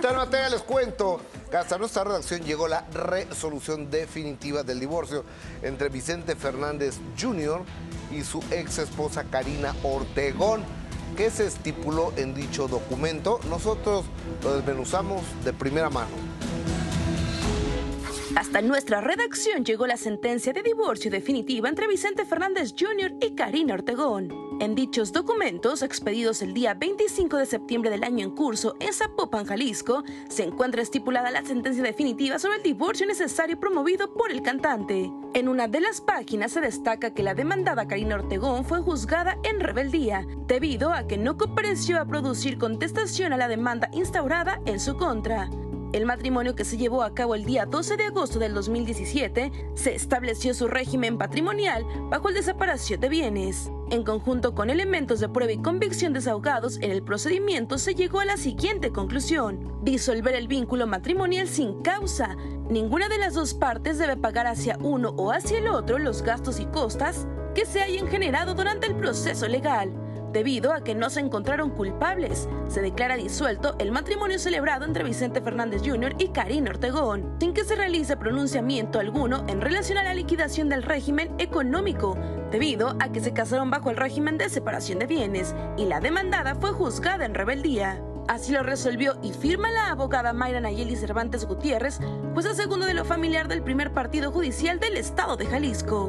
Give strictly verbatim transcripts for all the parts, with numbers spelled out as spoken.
poquito de materia les cuento que hasta nuestra redacción llegó la resolución definitiva del divorcio entre Vicente Fernández junior y su ex esposa Karina Ortegón, que se estipuló en dicho documento. Nosotros lo desmenuzamos de primera mano. Hasta nuestra redacción llegó la sentencia de divorcio definitiva entre Vicente Fernández junior y Karina Ortegón. En dichos documentos, expedidos el día veinticinco de septiembre del año en curso en Zapopan, Jalisco, se encuentra estipulada la sentencia definitiva sobre el divorcio necesario promovido por el cantante. En una de las páginas se destaca que la demandada Karina Ortegón fue juzgada en rebeldía, debido a que no compareció a producir contestación a la demanda instaurada en su contra. El matrimonio, que se llevó a cabo el día doce de agosto del dos mil diecisiete, se estableció su régimen patrimonial bajo el de separación de bienes. En conjunto con elementos de prueba y convicción desahogados en el procedimiento, se llegó a la siguiente conclusión: disolver el vínculo matrimonial sin causa. Ninguna de las dos partes debe pagar hacia uno o hacia el otro los gastos y costas que se hayan generado durante el proceso legal. Debido a que no se encontraron culpables, se declara disuelto el matrimonio celebrado entre Vicente Fernández junior y Karina Ortegón, sin que se realice pronunciamiento alguno en relación a la liquidación del régimen económico, debido a que se casaron bajo el régimen de separación de bienes y la demandada fue juzgada en rebeldía. Así lo resolvió y firma la abogada Mayra Nayeli Cervantes Gutiérrez, jueza segundo de lo familiar del primer partido judicial del estado de Jalisco.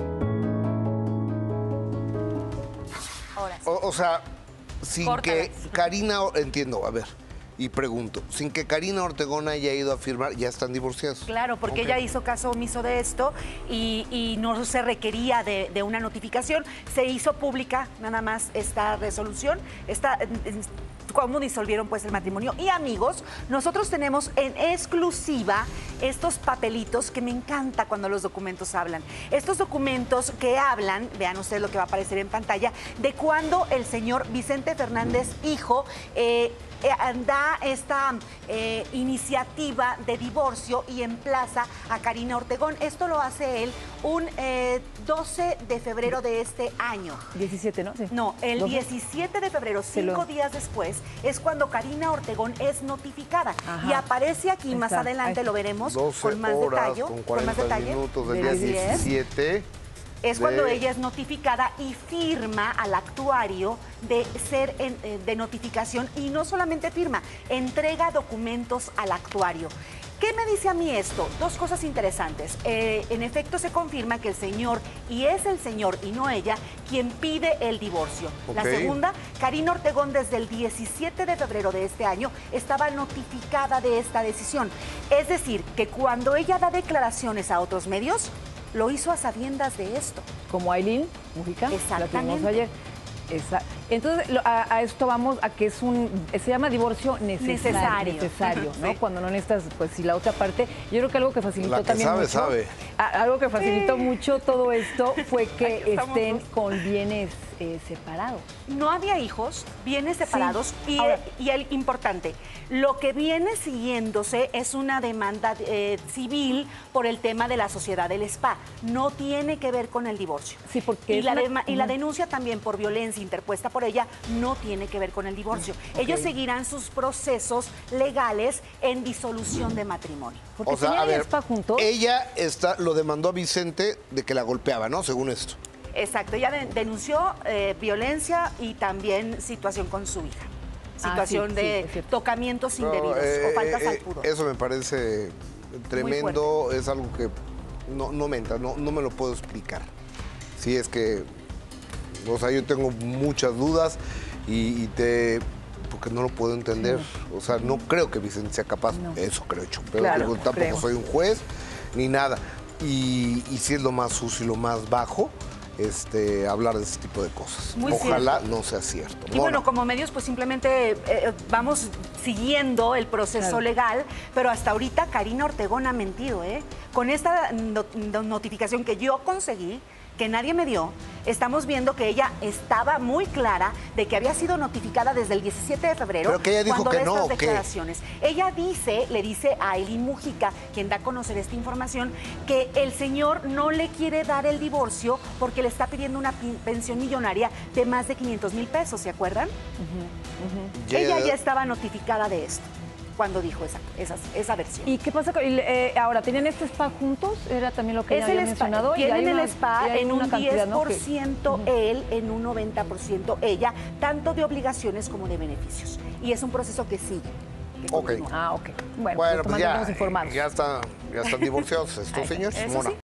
O, o sea, sin Córtala. que Karina, entiendo, a ver, y pregunto, sin que Karina Ortegón haya ido a firmar, ya están divorciados. Claro, porque Okay. ella hizo caso omiso de esto y, y no se requería de, de una notificación. Se hizo pública nada más esta resolución, esta, cómo disolvieron pues el matrimonio. Y amigos, nosotros tenemos en exclusiva estos papelitos que me encanta cuando los documentos hablan. Estos documentos que hablan, vean ustedes lo que va a aparecer en pantalla, de cuando el señor Vicente Fernández, hijo, eh, Eh, da esta eh, iniciativa de divorcio y emplaza a Karina Ortegón. Esto lo hace él un eh, doce de febrero de este año. diecisiete, ¿no? Sí. No, el doce. diecisiete de febrero, cinco lo... días después, es cuando Karina Ortegón es notificada. Ajá. Y aparece aquí, más Está, adelante lo veremos con más horas, detalle. con Con más detalle. minutos del día diecisiete. Es de... cuando ella es notificada y firma al actuario de ser en, de notificación, y no solamente firma, entrega documentos al actuario. ¿Qué me dice a mí esto? Dos cosas interesantes. Eh, en efecto, se confirma que el señor, y es el señor y no ella, quien pide el divorcio. Okay. La segunda, Karina Ortegón desde el diecisiete de febrero de este año estaba notificada de esta decisión. Es decir, que cuando ella da declaraciones a otros medios, lo hizo a sabiendas de esto. Como Aileen Mujica, la que vimos ayer. Esa. Entonces, lo, a, a esto vamos a que es un, se llama divorcio necesario, necesario, necesario ¿no? Sí. Cuando no necesitas, pues si la otra parte, yo creo que algo que facilitó La que también sabe, mucho, sabe. A, algo que facilitó Sí. mucho todo esto fue que estén dos. con bienes eh, separados. No había hijos, bienes separados, Sí. y, Ahora, y el importante, lo que viene siguiéndose es una demanda eh, civil por el tema de la sociedad del spa. No tiene que ver con el divorcio. Sí, porque y, es la, una... y la denuncia también por violencia interpuesta por ella no tiene que ver con el divorcio. Okay. Ellos seguirán sus procesos legales en disolución de matrimonio. Porque O sea, tenían a ver, spa juntos. ella está, lo demandó a Vicente de que la golpeaba, ¿no? Según esto. Exacto, ella de- denunció eh, violencia y también situación con su hija. Situación Ah, sí, sí, de es cierto. tocamientos No, indebidos eh, o faltas eh, al pudor. Eso me parece tremendo, es algo que no, no me entra, no, no me lo puedo explicar. Sí, es que, o sea, yo tengo muchas dudas y, y te... porque no lo puedo entender. O sea, no creo que Vicente sea capaz, No. eso creo yo, pero Claro, digo, tampoco creo. soy un juez ni nada. Y, y si es lo más sucio y lo más bajo, este, hablar de ese tipo de cosas. Muy Ojalá no sea cierto. Y Mona. bueno, como medios, pues simplemente eh, vamos siguiendo el proceso Claro. legal, pero hasta ahorita Karina Ortegón ha mentido, ¿eh? Con esta no- no- notificación que yo conseguí, que nadie me dio, estamos viendo que ella estaba muy clara de que había sido notificada desde el diecisiete de febrero. Pero que ella dijo cuando que de no, estas ¿o qué? declaraciones. Ella dice, le dice a Aileen Mujica, quien da a conocer esta información, que el señor no le quiere dar el divorcio porque le está pidiendo una pi- pensión millonaria de más de quinientos mil pesos, ¿se acuerdan? Ya- Ella ya estaba notificada de esto. cuando dijo esa, esa, esa versión. ¿Y qué pasa con, eh, ahora, ¿tenían este spa juntos? Era también lo que es ella el había spa, mencionado. Tienen y hay el una, spa en un diez por ciento, ¿no? él, en un noventa por ciento ella, tanto de obligaciones como de beneficios. Y es un proceso que sigue. Que ok. continúa. Ah, ok. Bueno, Bueno, pues, pues ya, informados. ya, está, ya están divorciados estos señores. Eso Mona. sí.